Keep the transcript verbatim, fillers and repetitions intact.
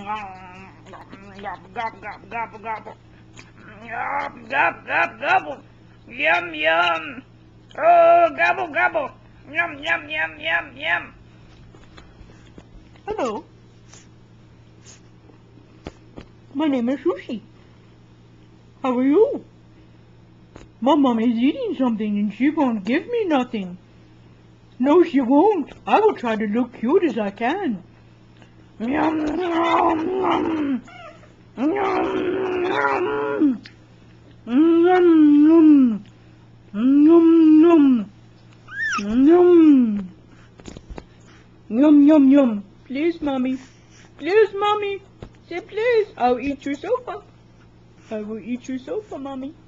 Gobble, gobble, gobble, gobble, gobble. Gobble, gobble, gobble, gobble. Yum, yum. Oh, gobble, gobble. Yum, yum, yum, yum, yum. Hello. My name is Sushi. How are you? My mom is eating something and she won't give me nothing. No, she won't. I will try to look cute as I can. Yum, yum, yum. Yum, yum. Yum, yum. Yum, yum. Yum. Yum, yum, yum. Please, mommy. Please, mommy. Say please. I'll eat your sofa. I will eat your sofa, mommy.